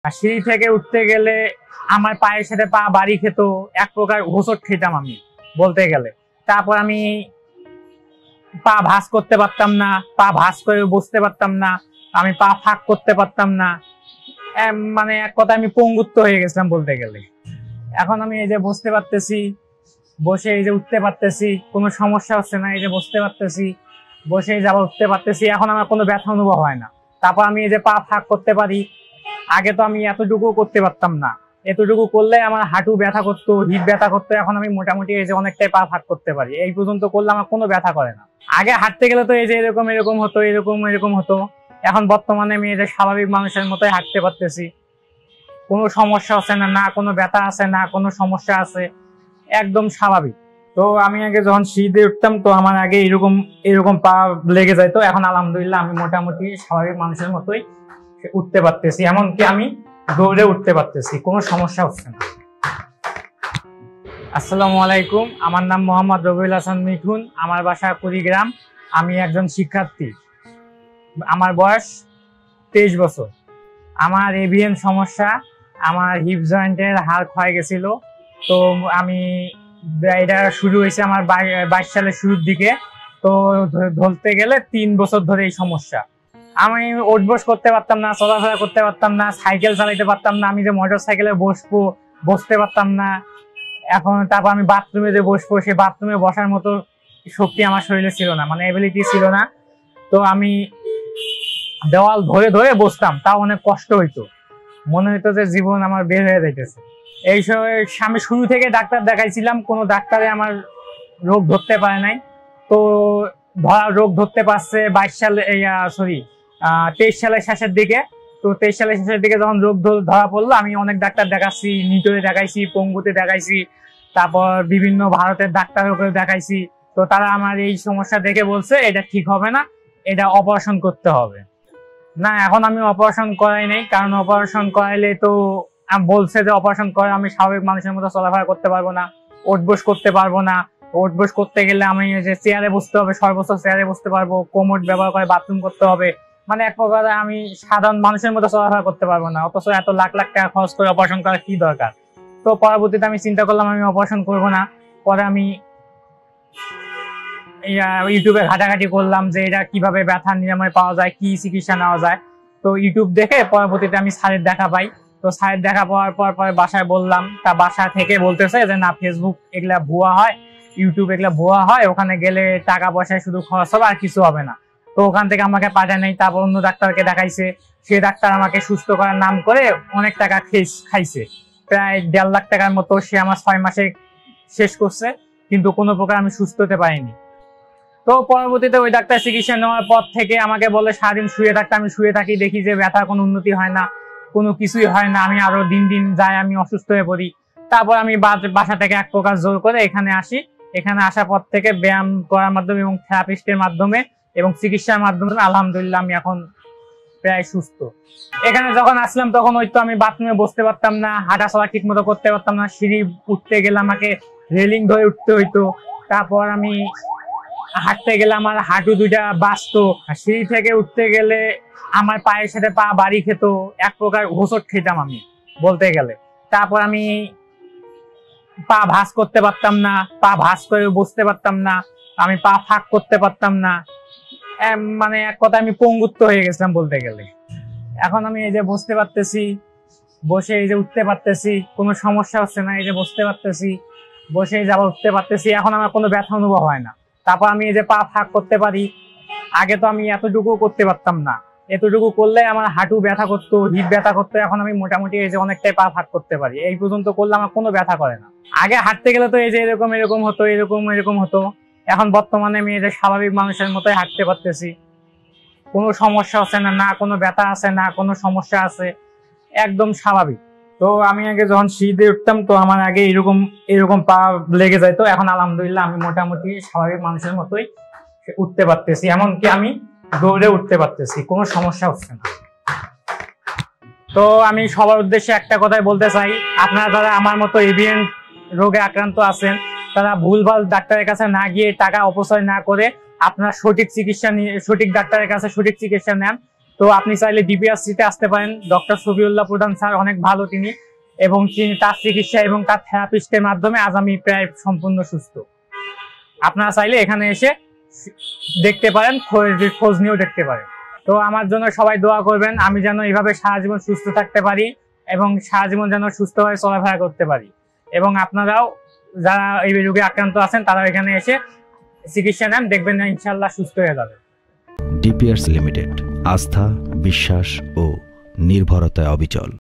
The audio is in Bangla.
আর সিঁড়ি থেকে উঠতে গেলে আমার পায়ের সাথে পা বাড়ি খেত, এক প্রকার হোঁচট খেতাম আমি বলতে গেলে। তারপর আমি পা ভাঁজ করতে পারতাম না, পা ভাঁজ করে বসতে পারতাম না, আমি পা ফাঁক করতে পারতাম না, মানে এক কথা আমি পঙ্গুত্ব হয়ে গেছিলাম বলতে গেলে। এখন আমি এই যে বসতে পারতেছি, বসে এই যে উঠতে পারতেছি, কোনো সমস্যা হচ্ছে না, এই যে বসতে পারতেছি, বসে এই যে আবার উঠতে পারতেছি, এখন আমার কোনো ব্যথা অনুভব হয় না। তারপর আমি এই যে পা ফাঁক করতে পারি, আগে তো আমি এতটুকু করতে পারতাম না, এতটুকু করলে আমার হাঁটু ব্যথা করতো, হিপ ব্যথা করতো, এখন আমি মোটামুটি এই যে অনেকটাই পা ফাঁক করতে পারি, এই পর্যন্ত করলে আমার কোনো ব্যথা করে না। আগে হাঁটতে গেলে তো এই যে এরকম এরকম হতো, এরকম এরকম হতো, এখন বর্তমানে আমি এই যে স্বাভাবিক মানুষের মতোই হাঁটতে পারতেছি, কোনো সমস্যা হচ্ছে না, না কোনো ব্যথা আছে, না কোনো সমস্যা আছে, একদম স্বাভাবিক। তো আমি আগে যখন সিঁড়িতে উঠতাম তো আমার আগে এরকম এরকম পা লেগে যাইতো, এখন আলহামদুলিল্লাহ আমি মোটামুটি স্বাভাবিক মানুষের মতোই উঠতে পারতেছি, এমনকি আমি দৌড়ে উঠতে পারতেছি, কোনো সমস্যা হচ্ছে না। আসসালামু আলাইকুম, আমার নাম মোহাম্মদ রবিউল হাসান মিঠুন, আমার বাসা কুড়িগ্রাম। আমি একজন শিক্ষার্থী, আমার বয়স 23 বছর। আমার এভিএন সমস্যা, আমার হিপ জয়েন্টের হাড় ক্ষয় গেছিল। তো আমি এটা শুরু হয়েছে আমার 22 সালের শুরুর দিকে। তো ধরতে গেলে 3 বছর ধরে এই সমস্যা। আমি উঠবস করতে পারতাম না, চলাফেরা করতে পারতাম না, সাইকেল চালাইতে পারতাম না, আমি যে মোটর সাইকেলে বসতে পারতাম না। এখন তারপর আমি বাথরুমে যে বসবো, সেই বাথরুমে বসার মতো শক্তি আমার শরীরে ছিল না, মানে এবিলিটি ছিল না। তো আমি দেওয়াল ধরে ধরে বসতাম, তাও অনেক কষ্ট হইতো, মনে হইতো যে জীবন আমার বের হয়ে যাইতেছে। এই সময় আমি শুরু থেকে ডাক্তার দেখাইছিলাম, কোনো ডাক্তারে আমার রোগ ধরতে পারে নাই। তো রোগ ধরতে পারছে 23 সালের শেষের দিকে। তো 23 সালের শেষের দিকে যখন রোগ ধরা পড়লো, আমি অনেক ডাক্তার দেখাচ্ছি, নিটোরে দেখাইছি, পঙ্গুতে দেখাইছি, তারপর বিভিন্ন ভারতের ডাক্তারের উপরে দেখাইছি। তো তারা আমার এই সমস্যা দেখে বলছে এটা ঠিক হবে না, এটা অপারেশন করতে হবে। না, এখন আমি অপারেশন করাই নাই, কারণ অপারেশন করাইলে তো বলছে যে অপারেশন করে আমি স্বাভাবিক মানুষের মতো চলাফেরা করতে পারবো না, উঠবস করতে পারবো না। উঠবস করতে গেলে আমি যে চেয়ারে বসতে হবে, সর্বোচ্চ চেয়ারে বসতে পারবো, কোমোড ব্যবহার করে বাথরুম করতে হবে, মানে এক প্রকার আমি সাধারণ মানুষের মতো চলাফেরা করতে পারবো না। অথচ এত লাখ লাখ টাকা খরচ করে অপারেশন করার কি দরকার? তো পরবর্তীতে আমি চিন্তা করলাম আমি অপারেশন করবো না। পরে আমি ইউটিউবে ঘাটাঘাটি করলাম যে এটা কিভাবে ব্যথা নিরাময় পাওয়া যায়, কি চিকিৎসা নেওয়া যায়। তো ইউটিউব দেখে পরবর্তীতে আমি স্যারের দেখা পাই। তো স্যারের দেখা পাওয়ার পর পরে বাসায় বললাম, তা বাসা থেকে বলতেছে যে না, ফেসবুক এগুলা ভুয়া হয়, ইউটিউব এগুলা ভুয়া হয়, ওখানে গেলে টাকা পয়সায় শুধু খরচ হবে, আর কিছু হবে না। তো ওখান থেকে আমাকে পাঠায় নাই। তারপর অন্য ডাক্তারকে দেখাইছে, সে ডাক্তার আমাকে সুস্থ করার নাম করে অনেক টাকা খাইছে, প্রায় 1.5 লাখ টাকার মতো সে আমার 6 মাসে শেষ করছে, কিন্তু কোনো প্রকার আমি সুস্থ হতে পারিনি। তো পরবর্তীতে ওই ডাক্তার চিকিৎসা নেওয়ার পর থেকে আমাকে বলে সারাদিন শুয়ে থাকতে। আমি শুয়ে থাকি, দেখি যে ব্যথার কোনো উন্নতি হয় না, কোনো কিছুই হয় না, আমি আরো দিন দিন যায় আমি অসুস্থ হয়ে পড়ি। তারপর আমি বাসা থেকে এক প্রকার জোর করে এখানে আসি। এখানে আসার পর থেকে ব্যায়াম করার মাধ্যমে এবং থেরাপিস্টের মাধ্যমে এবং চিকিৎসার মাধ্যমে আলহামদুলিল্লাহ আমি এখন প্রায় সুস্থ। এখানে যখন আসলাম তখন ওই তো আমি বাথরুমে বসতে পারতাম না, হাঁটা চলা ঠিক মতো করতে পারতাম না, সিঁড়ি উঠতে গেলে আমাকে রেলিং ধরে উঠতে হইতো। তারপর আমি হাঁটতে গেলে আমার হাঁটু দুইটা বাঁচতো, সিঁড়ি থেকে উঠতে গেলে আমার পায়ের সাথে পা বাড়ি খেত, এক প্রকার হোঁচট খেতাম আমি বলতে গেলে। তারপর আমি পা ভাঁজ করতে পারতাম না, পা ভাঁজ করে বসতে পারতাম না, আমি পা ফাঁক করতে পারতাম না, মানে এক কথা আমি পঙ্গুত্ব হয়ে গেছিলাম বলতে গেলে। এখন আমি এই যে বসতে পারতেছি, বসে এই যে উঠতে পারতেছি, কোনো সমস্যা হচ্ছে না, এই যে বসতে পারতেছি, বসে এই যে আবার উঠতে পারতেছি, এখন আমার কোনো ব্যথা অনুভব হয় না। তারপর আমি এই যে পা ফাঁক করতে পারি, আগে তো আমি এতটুকু করতে পারতাম না, এতটুকু করলে আমার হাঁটু ব্যথা করতো, হিপ ব্যথা করতো, এখন আমি মোটামুটি এই যে অনেকটাই পা ফাঁক করতে পারি, এই পর্যন্ত করলে আমার কোনো ব্যথা করে না। আগে হাঁটতে গেলে তো এই যে এরকম এরকম হতো, এরকম এরকম হতো, এখন বর্তমানে আমি এই যে স্বাভাবিক মানুষের মতোই হাঁটতে পারতেছি, কোনো সমস্যা হচ্ছে না, না কোনো ব্যথা আছে, না কোনো সমস্যা আছে, একদম স্বাভাবিক। তো আমি আগে যখন সিঁড়িতে উঠতাম তো আমার আগে এরকম এরকম পা লেগে যাইতো, এখন আলহামদুলিল্লাহ আমি মোটামুটি স্বাভাবিক মানুষের মতোই উঠতে পারতেছি, এমনকি আমি দৌড়ে উঠতে পারতেছি, কোনো সমস্যা হচ্ছে না। তো আমি সবার উদ্দেশ্যে একটা কথাই বলতে চাই, আপনারা যারা আমার মতো এভিএন রোগে আক্রান্ত আছেন, তারা ভুলভাল ডাক্তারের কাছে না গিয়ে টাকা অপচয় না করে আপনারা সঠিক চিকিৎসা নিয়ে সঠিক ডাক্তারের কাছে সঠিক চিকিৎসা নেন। তো তো আপনি চাইলে ডিপিআরসিতে আসতে পারেন। ডক্টর শফিউল্লাহ প্রধান স্যার অনেক ভালো তিনি, এবং তার চিকিৎসা এবং তার থেরাপিস্টের মাধ্যমে আজ আমি প্রায় সম্পূর্ণ সুস্থ। আপনারা চাইলে এখানে এসে দেখতে পারেন, খোঁজ নিয়েও দেখতে পারেন। তো আমার জন্য সবাই দোয়া করবেন, আমি যেন এইভাবে সারা জীবন সুস্থ থাকতে পারি এবং সারা জীবন যেন সুস্থভাবে চলাফেরা করতে পারি। এবং আপনারাও যারা এই রোগে আক্রান্ত আছেন তারা এখানে এসে চিকিৎসা নেন, দেখবেন না ইনশাল্লাহ সুস্থ হয়ে যাবে। ডিপিআরস লিমিটেড, আস্থা, বিশ্বাস ও নির্ভরতায় অবিচল।